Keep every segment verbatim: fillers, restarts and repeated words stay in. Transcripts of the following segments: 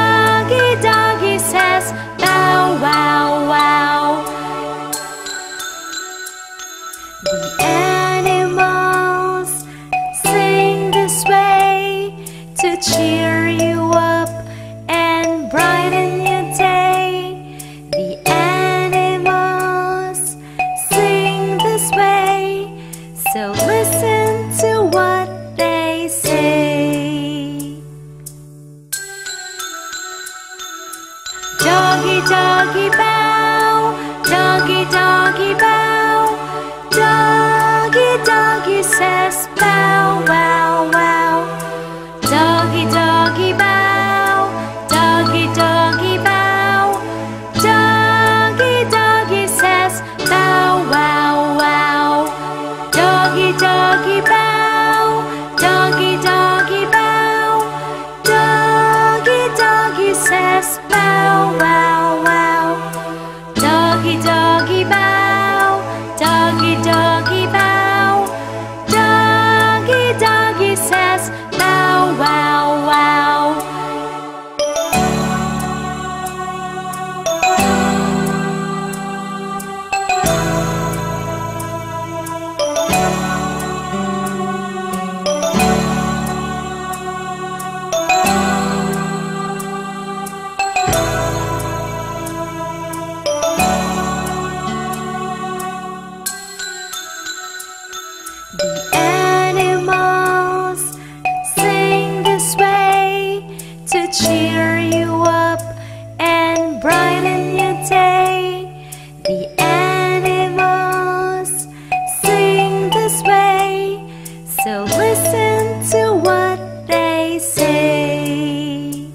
Doggy, doggy says bow, wow, wow. The animals sing this way to cheer you up and brighten your day. The animals sing this way, so listen to what they say. Doggy, doggy, bow. Doggy, doggy, bow. Doggy, doggy says bow, wow, wow. Doggy, doggy, bow. Doggy, doggy, bow. Doggy, doggy says bow, wow, wow. Doggy, doggy, bow. Doggy, doggy, bow. Doggy, doggy says bow, wow, wow. Doggy, doggy, bow. Doggy, doggy, bow. Doggy, doggy says bow, wow, wow. The animals sing this way to cheer you up and brighten your day. The animals sing this way, so listen to what they say.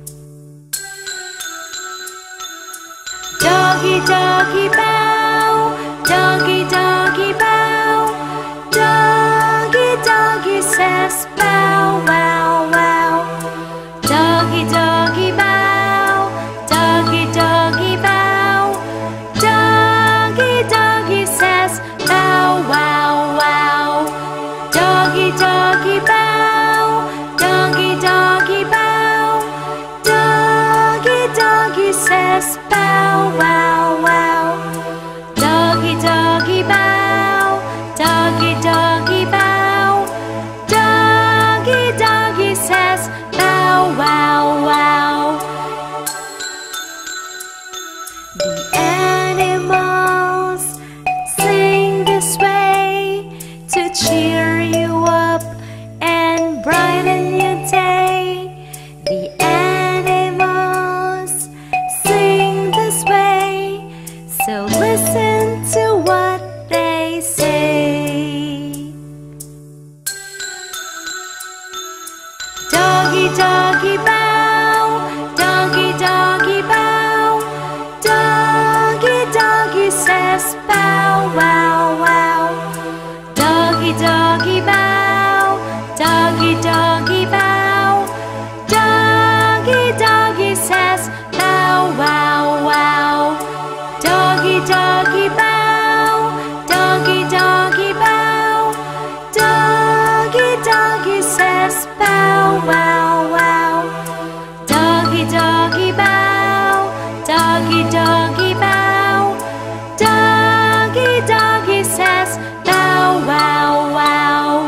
Doggy, doggy, bow. Doggy, doggy, bow. Doggy, doggy says bow, wow, wow. Doggy, doggy, bow. Doggy, doggy, bow. Doggy, doggy says bow, wow, wow. Doggy, doggy, bow. Doggy, doggy, bow. Doggy, doggy says bow, wow, wow. Doggy, doggy, bow. Doggy, doggy, bow. Doggy, doggy says bow, wow, wow. The animals sing this way to cheer you up and brighten your day. The animals sing this way, so listen to what they say. Doggy, doggy, bow. Doggy, doggy, bow. Doggy, doggy says bow, wow, wow. Doggy, doggy, bow. Doggy, doggy, bow. Doggy, doggy says bow, wow, wow. Doggy, doggy, bow. Doggy, doggy, bow. Doggy, doggy says bow, wow, wow. Doggy, doggy, bow. Doggy, doggy, bow. Doggy, doggy says bow, wow, wow.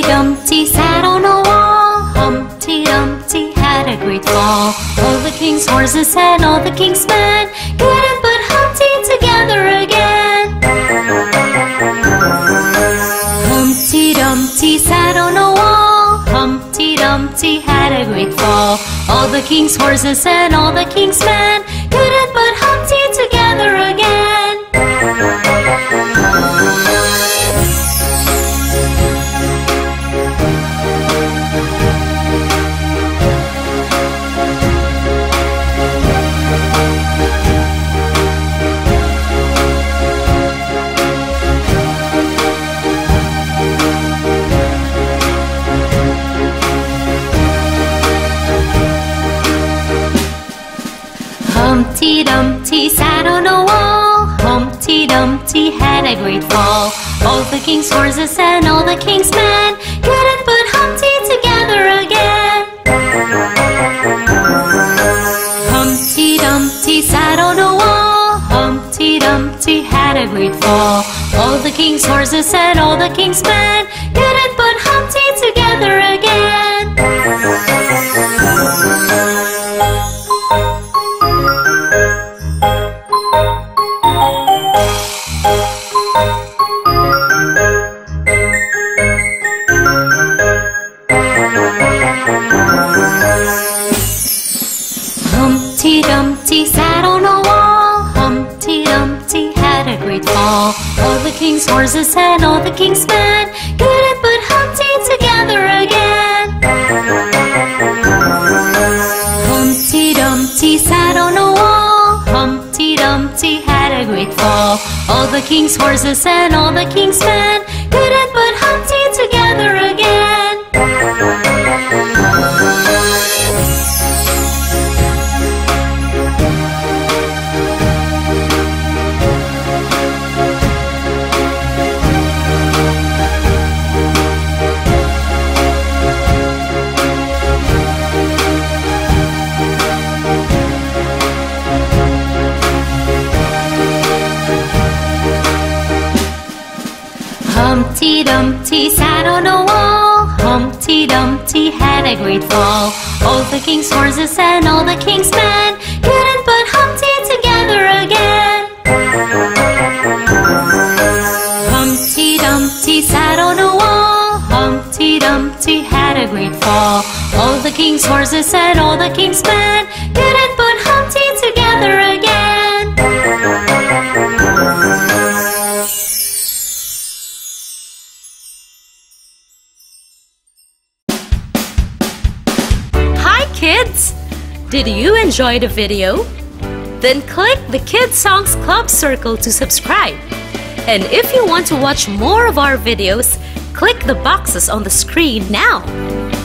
Humpty Dumpty sat on a wall. Humpty Dumpty had a great fall. All the king's horses and all the king's men couldn't put Humpty together again. Humpty Dumpty sat on a wall. Humpty Dumpty had a great fall. All the king's horses and all the king's men couldn't put Humpty together again. Humpty Dumpty sat on a wall. Humpty Dumpty had a great fall. All the king's horses and all the king's men couldn't put Humpty together again. Humpty Dumpty sat on a wall. Humpty Dumpty had a great fall. All the king's horses and all the king's men couldn't put Humpty together again. Humpty Dumpty sat on a wall. Humpty Dumpty had a great fall. All the king's horses and all the king's men couldn't put Humpty together again. Humpty Dumpty sat on a wall. Humpty Dumpty had a great fall. All the king's horses and all the king's men couldn't put Humpty together again. Humpty Dumpty sat on a wall. Humpty Dumpty had a great fall. All the king's horses and all the king's men couldn't put Humpty together again. Humpty Dumpty sat on a wall. Humpty Dumpty had a great fall. All the king's horses and all the king's men couldn't put Humpty together again. Kids, did you enjoy the video? Then click the Kids Songs Club circle to subscribe. And if you want to watch more of our videos, click the boxes on the screen now.